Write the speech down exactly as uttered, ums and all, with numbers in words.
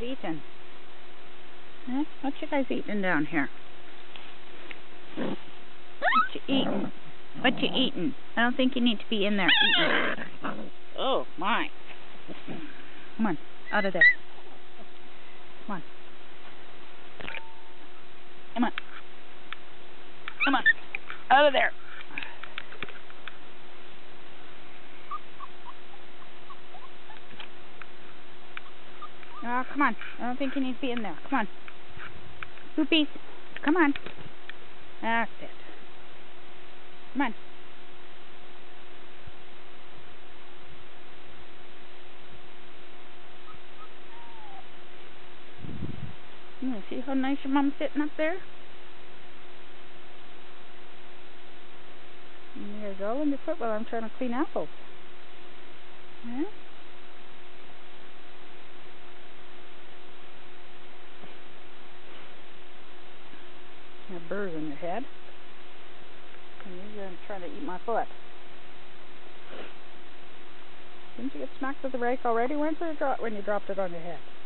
eating? Huh? What you guys eating down here? What you eating? What you eating? I don't think you need to be in there eating. Oh my. Come on, out of there. Come on. Come on. Come on. Out of there. Oh, come on. I don't think you need to be in there. Come on. Poopies. Come on. That's it. Come on. Mm, see how nice your mom's sitting up there? And there's all in your foot while I'm trying to clean apples. Yeah? You have burrs in your head. And you're trying to eat my foot. Didn't you get smacked with the rake already? When did you drop, when you dropped it on your head?